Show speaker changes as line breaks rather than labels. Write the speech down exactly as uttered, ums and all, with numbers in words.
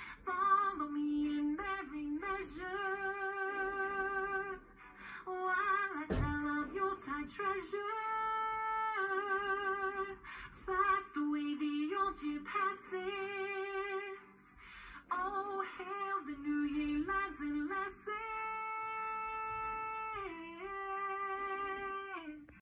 Follow me in every measure, while I tell of your tight treasure. Fast